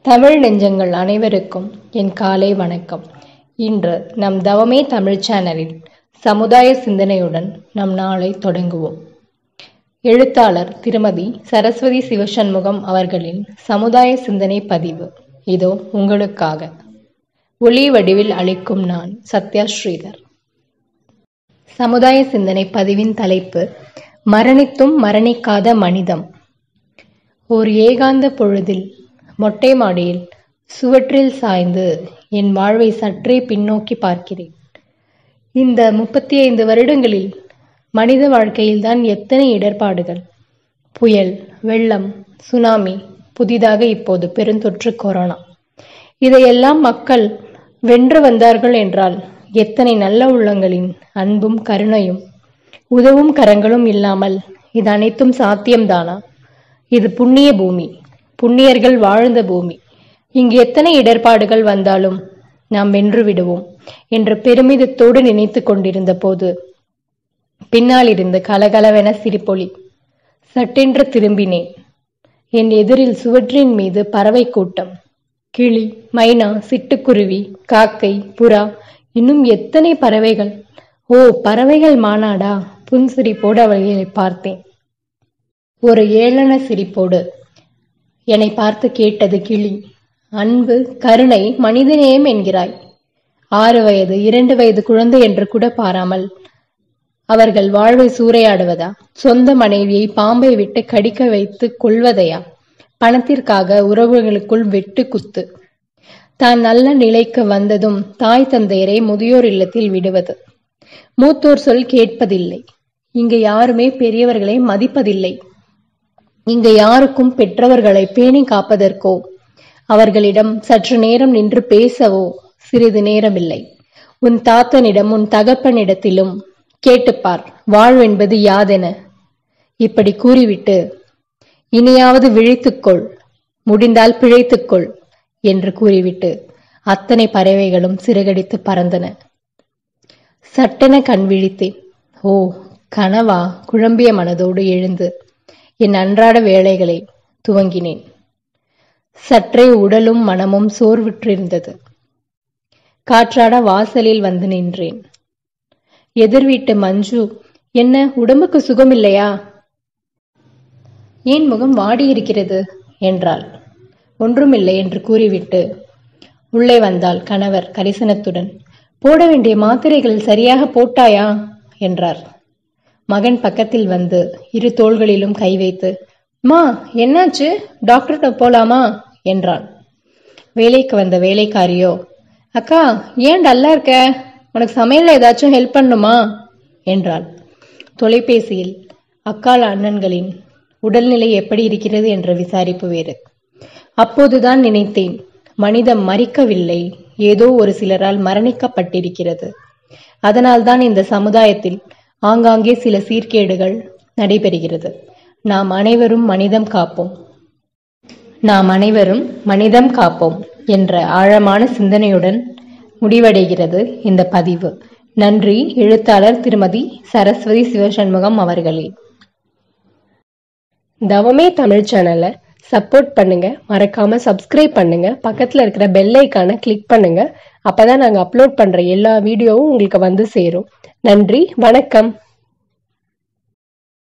தமிழ் நெஞ்சங்கள் அனைவருக்கும் என் காலை வணக்கம். இன்று நம் தவமே தமிழ் சேனலில் சமுதாய சிந்தனையுடன் நம் நாளை தொடங்குவோம். எழுத்தாளர் திருமதி சரஸ்வதி சிவசண்முகம் அவர்களின் சமுதாய சிந்தனை பதிவு இதோ உங்களுக்காக. ஒளி வடிவில் அளிக்கும் நான் சத்யா ஸ்ரீதர். சமுதாய சிந்தனை பதிவின் தலைப்பு மரணித்தும் மரணிக்காத மனிதம். ஓர் ஏகாந்த பொழுதில் மொட்டை மாடியில் சுவற்றில் சாய்ந்து என் வாழ்வை சற்றே பின்னோக்கி பார்க்கிறேன். இந்த 35 வருடங்களில் மனித வாழ்க்கையில்தான் எத்தனை இடர்பாடுகள், புயல், வெள்ளம், சுனாமி, புதிதாக இப்போது பெருந்தொற்று கொரோனா, இதையெல்லாம் மக்கள் வென்று வந்தார்கள் என்றால் எத்தனை நல்ல உள்ளங்களின் அன்பும் கருணையும் உதவும் கரங்களும் இல்லாமல் இது அனைத்தும் சாத்தியம்தானா? இது புண்ணிய பூமி, புண்ணியர்கள் வாழ்ந்த பூமி. இங்கு எத்தனை இடர்பாடுகள் வந்தாலும் நாம் வென்று விடுவோம் என்ற பெருமிதத்தோடு நினைத்து கொண்டிருந்த போது பின்னால் இருந்து கலகலவென சிரிப்பொலி. சட்டென்று திரும்பினேன். என் எதிரில் சுவற்றின் மீது பறவை கூட்டம், கிளி, மைனா, சிட்டுக்குருவி, காக்கை, புறா, இன்னும் எத்தனை பறவைகள்! ஓ, பறவைகள் மாநாடா? புன்சிரிப்போடு அவர்களை பார்த்தேன். ஒரு ஏளன சிரிப்போடு என்னை பார்த்து கேட்டது கிளி, அன்பு, கருணை, மனிதநேயம் என்கிறாய். 6 வயது 2 வயது குழந்தை என்று கூட பாராமல் அவர்கள் வாழ்வை சூறையாடுவதா? சொந்த மனைவியை பாம்பை விட்டு கடிக்க வைத்து கொள்வதையா? பணத்திற்காக உறவுகளுக்குள் வெட்டு குத்து. தான் நல்ல நிலைக்கு வந்ததும் தாய் தந்தையரை முதியோர் இல்லத்தில் விடுவது. மூத்தோர் சொல் கேட்பதில்லை. இங்கு யாருமே பெரியவர்களை மதிப்பதில்லை. இங்கு யாருக்கும் பெற்றவர்களை பேணி காப்பதற்கோ அவர்களிடம் சற்று நேரம் நின்று பேசவோ சிறிது நேரமில்லை. உன் தாத்தனிடம் உன் தகப்பனிடத்திலும் கேட்டுப்பார், வாழ்வென்பது யாதென. இப்படி கூறிவிட்டு இனியாவது விழித்துக்கொள், முடிந்தால் பிழைத்துக்கொள் என்று கூறிவிட்டு அத்தனை பறவைகளும் சிறகடித்து பறந்தன. சட்டென கண் விழித்தேன். ஓ, கனவா? குழம்பிய மனதோடு எழுந்து என் அன்றாட வேலைகளை துவங்கினேன். சற்றே உடலும் மனமும் சோர்வுற்றிருந்தது. காற்றாட வாசலில் வந்து நின்றேன். எதிர் வீட்டு மஞ்சு, என்ன உடம்புக்கு சுகமில்லையா? ஏன் முகம் வாடியிருக்கிறது என்றாள். ஒன்றுமில்லை என்று கூறிவிட்டு உள்ளே வந்தாள் கணவர் கரிசனத்துடன். போட வேண்டிய மாத்திரைகள் சரியாக போட்டாயா என்றார். மகன் பக்கத்தில் வந்து 2 தோள்களிலும் கை வைத்து, மா என்னாச்சு, டாக்டர்கிட்ட போலாமா என்றான். வேலைக்கு வந்த வேலைக்காரியோ, அக்கா ஏன் டல்லா இருக்க, உனக்கு சமையல்ல ஏதாச்சும் ஹெல்ப் பண்ணுமா என்றாள். தொலைபேசியில் அக்காள் அண்ணன்களின் உடல்நிலை எப்படி இருக்கிறது என்ற விசாரிப்பு வேறு. அப்போதுதான் நினைத்தேன், மனிதம் மரிக்கவில்லை, ஏதோ ஒரு சிலரால் மரணிக்கப்பட்டிருக்கிறது. அதனால்தான் இந்த சமுதாயத்தில் ஆங்காங்கே சில சீர்கேடுகள் நடைபெறுகிறது. நாம் அனைவரும் மனிதம் காப்போம், நாம் அனைவரும் மனிதம் காப்போம் என்ற ஆழமான சிந்தனையுடன் முடிவடைகிறது இந்த பதிவு. நன்றி. எழுத்தாளர் திருமதி சரஸ்வதி சிவசண்முகம் அவர்களே. தவமே தமிழ் சேனலை சப்போர்ட் பண்ணுங்க, மறக்காம சப்ஸ்கிரைப் பண்ணுங்க, பக்கத்துல இருக்கிற பெல் ஐக்கானை கிளிக் பண்ணுங்க. அப்பதான் நாங்க அப்லோட் பண்ற எல்லா வீடியோவும் உங்களுக்கு வந்து சேரும். நன்றி, வணக்கம்.